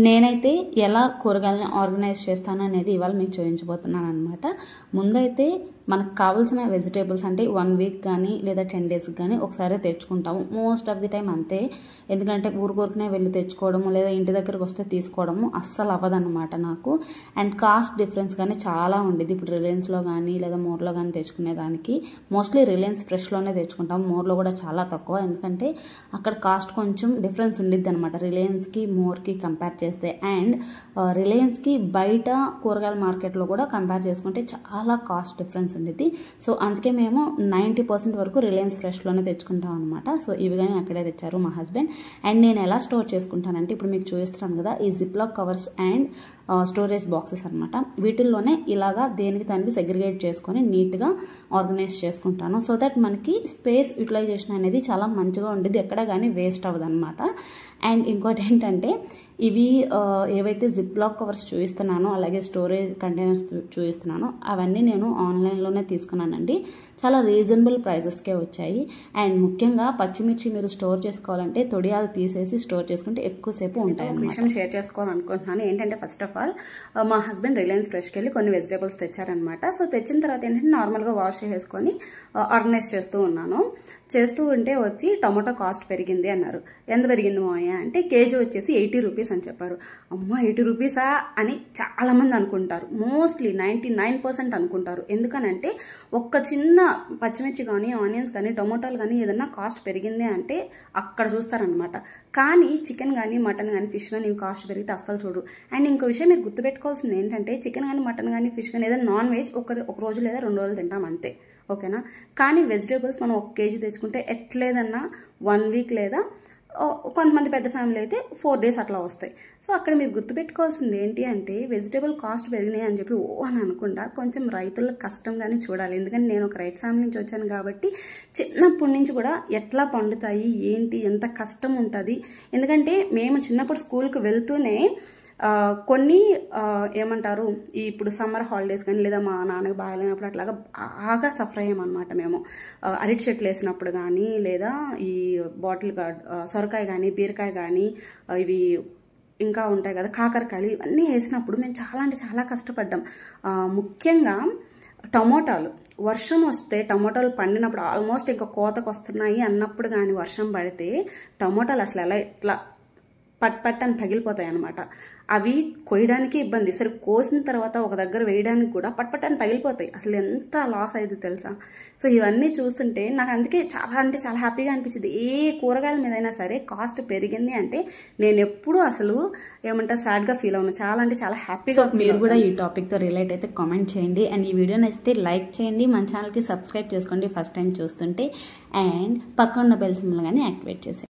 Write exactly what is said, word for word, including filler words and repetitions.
నేనైతే ఎలా కూరగాయలని ఆర్గనైజ్ చేస్తాను అనేది ఇవాళ మీకు చూపించబోతున్నాను అనమాట. ముందైతే మనకు కావాల్సిన వెజిటేబుల్స్ అంటే వన్ వీక్ కానీ లేదా టెన్ డేస్కి కానీ ఒకసారి తెచ్చుకుంటాము. మోస్ట్ ఆఫ్ ది టైం అంతే. ఎందుకంటే ఊరుకూరుకునే వెళ్ళి తెచ్చుకోవడము లేదా ఇంటి దగ్గరకు వస్తే తీసుకోవడము అస్సలు అవ్వదన్నమాట నాకు. అండ్ కాస్ట్ డిఫరెన్స్ కానీ చాలా ఉండేది. ఇప్పుడు రిలయన్స్లో కానీ లేదా మోర్లో కానీ తెచ్చుకునేదానికి మోస్ట్లీ రిలయన్స్ ఫ్రెష్లోనే తెచ్చుకుంటాము. మోర్లో కూడా చాలా తక్కువ, ఎందుకంటే అక్కడ కాస్ట్ కొంచెం డిఫరెన్స్ ఉండిద్ది అనమాట రిలయన్స్కి మోర్కి కంపేర్ చేస్తే. అండ్ రిలయన్స్కి బయట కూరగాయల మార్కెట్లో కూడా కంపేర్ చేసుకుంటే చాలా కాస్ట్ డిఫరెన్స్ ఉండిద్ది. సో అందుకే మేము నైంటీ పర్సెంట్ వరకు రిలయన్స్ ఫ్రెష్లోనే తెచ్చుకుంటాం అనమాట. సో ఇవి కానీ అక్కడే తెచ్చారు మా హస్బెండ్. అండ్ నేను ఎలా స్టోర్ చేసుకుంటానంటే ఇప్పుడు మీకు చూపిస్తున్నాను కదా, ఈ Ziploc covers and storage boxes అనమాట. వీటిల్లోనే ఇలాగా దేనికి దానికి సెగ్రిగేట్ చేసుకొని నీట్గా ఆర్గనైజ్ చేసుకుంటాను. సో దట్ మనకి స్పేస్ యూటిలైజేషన్ అనేది చాలా మంచిగా ఉండేది, ఎక్కడ కానీ వేస్ట్ అవ్వదు అనమాట. అండ్ ఇంకోటి ఏంటంటే ఇవి ఏవైతే జిప్లాక్ కవర్స్ చూపిస్తున్నానో అలాగే స్టోరేజ్ కంటైనర్స్ చూపిస్తున్నానో అవన్నీ నేను ఆన్లైన్లోనే తీసుకున్నానండి. చాలా రీజనబుల్ ప్రైజెస్కే వచ్చాయి. అండ్ ముఖ్యంగా పచ్చిమిర్చి మీరు స్టోర్ చేసుకోవాలంటే తొడియాలు తీసేసి స్టోర్ చేసుకుంటే ఎక్కువసేపు ఉంటాయి. విషయం షేర్ చేసుకోవాలనుకుంటున్నాను ఏంటంటే, ఫస్ట్ ఆఫ్ ఆల్ మా హస్బెండ్ రిలయన్స్ ఫ్రెష్కి వెళ్ళి కొన్ని వెజిటేబుల్స్ తెచ్చారనమాట. సో తెచ్చిన తర్వాత ఏంటంటే నార్మల్గా వాష్ చేసుకొని ఆర్గనైజ్ చేస్తూ ఉన్నాను. చేస్తూ ఉంటే వచ్చి టొమాటో కాస్ట్ పెరిగింది అన్నారు. ఎంత పెరిగింది మావయ్య అంటే కేజీ వచ్చేసి ఎయిటీ రూపీస్ అని చెప్పారు. అమ్మో ఎయిటీ రూపీసా అని చాలామంది అనుకుంటారు. మోస్ట్లీ నైంటీ నైన్ పర్సెంట్ అనుకుంటారు. ఎందుకనంటే ఒక్క చిన్న పచ్చిమిర్చి కానీ ఆనియన్స్ కానీ టొమాటోలు కానీ ఏదన్నా కాస్ట్ పెరిగింది అంటే అక్కడ చూస్తారనమాట. కానీ చికెన్ కానీ మటన్ కానీ ఫిష్ కానీ ఇవి కాస్ట్ పెరిగితే అస్సలు చూడరు. అండ్ ఇంకో విషయం మీరు గుర్తుపెట్టుకోవాల్సింది ఏంటంటే, చికెన్ కానీ మటన్ కానీ ఫిష్ కానీ ఏదైనా నాన్ వెజ్ ఒక ఒక రోజు లేదా రెండు రోజులు తింటాం అంతే, ఓకేనా. కానీ వెజిటేబుల్స్ మనం ఒక కేజీ తెచ్చుకుంటే ఎట్లేదన్నా వన్ వీక్ లేదా కొంతమంది పెద్ద ఫ్యామిలీ అయితే ఫోర్ డేస్ అట్లా వస్తాయి. సో అక్కడ మీరు గుర్తుపెట్టుకోవాల్సింది ఏంటి అంటే, వెజిటేబుల్ కాస్ట్ పెరిగినాయి అని చెప్పి ఓ అని అనుకుండా కొంచెం రైతుల కష్టంగానే చూడాలి. ఎందుకంటే నేను ఒక రైతు ఫ్యామిలీ నుంచి వచ్చాను కాబట్టి చిన్నప్పటి నుంచి కూడా ఎట్లా పండుతాయి ఏంటి ఎంత కష్టం ఉంటుంది. ఎందుకంటే మేము చిన్నప్పుడు స్కూల్కి వెళ్తూనే కొన్ని ఏమంటారు ఇప్పుడు సమ్మర్ హాలిడేస్ కానీ లేదా మా నాన్నకి బాగాలేనప్పుడు అట్లాగా బాగా సఫర్ అయ్యామన్నమాట. మేము అరటి చెట్లు వేసినప్పుడు కానీ లేదా ఈ బాటిల్ సొరకాయ కానీ బీరకాయ కానీ ఇవి ఇంకా ఉంటాయి కదా కాకరకాయలు ఇవన్నీ వేసినప్పుడు మేము చాలా అంటే చాలా కష్టపడ్డాం. ముఖ్యంగా టమోటాలు వర్షం వస్తే టమోటాలు పండినప్పుడు ఆల్మోస్ట్ ఇంకా కోతకు వస్తున్నాయి అన్నప్పుడు కానీ వర్షం పడితే టమోటాలు అసలు ఎలా ఇట్లా పట్ పట్ అని పగిలిపోతాయి అనమాట. అవి కొయ్యడానికి ఇబ్బంది, సరే కోసిన తర్వాత ఒక దగ్గర వేయడానికి కూడా పట్ పట్ అని పగిలిపోతాయి. అసలు ఎంత లాస్ అయింది తెలుసా. సో ఇవన్నీ చూస్తుంటే నాకు అందుకే చాలా అంటే చాలా హ్యాపీగా అనిపించింది. ఏ కూరగాయల మీదైనా సరే కాస్ట్ పెరిగింది అంటే నేను ఎప్పుడు అసలు ఏమంటారు సాడ్గా ఫీల్ అవును, చాలా అంటే చాలా హ్యాపీగా. మీరు కూడా ఈ టాపిక్తో రిలేట్ అయితే కామెంట్ చేయండి. అండ్ ఈ వీడియో నచ్చితే లైక్ చేయండి, మన ఛానల్కి సబ్స్క్రైబ్ చేసుకోండి ఫస్ట్ టైం చూస్తుంటే. అండ్ పక్కన ఉన్న బెల్ సింబల్ కానీ యాక్టివేట్ చేసేయండి.